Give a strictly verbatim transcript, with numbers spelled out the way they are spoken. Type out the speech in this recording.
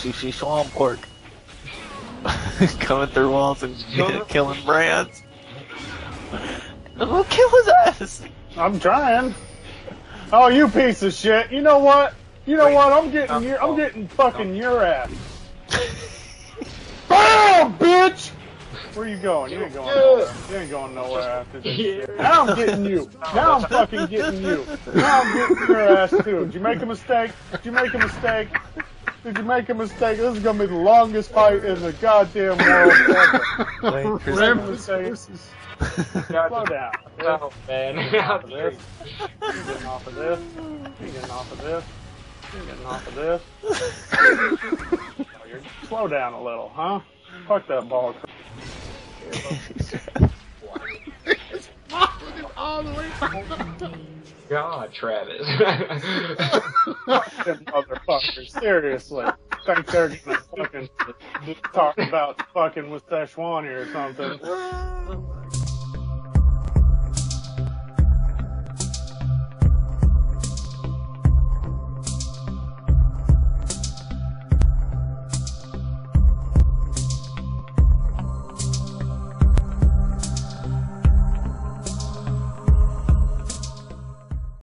sushi swamp pork. Coming through walls and killing brands. Who kills us? I'm trying. Oh, you piece of shit! You know what? You know what? I'm getting your, I'm getting fucking your ass. Bam, bitch! Where you going? You ain't going nowhere. You ain't going nowhere after this shit. Now I'm getting you. Now I'm fucking getting you. Now I'm getting your ass too. Did you make a mistake? Did you make a mistake? Did you make a mistake? This is gonna be the longest fight in the goddamn world ever. Rammus versus. Slow down. Oh, man. You're getting off of this. You're getting off of this. You're getting off of this. You're getting off of this. Oh, you're, slow down a little, huh? Fuck that ball. God, Travis. Fucking motherfuckers, seriously. Think they're gonna fucking talk about fucking with Sejuani or something.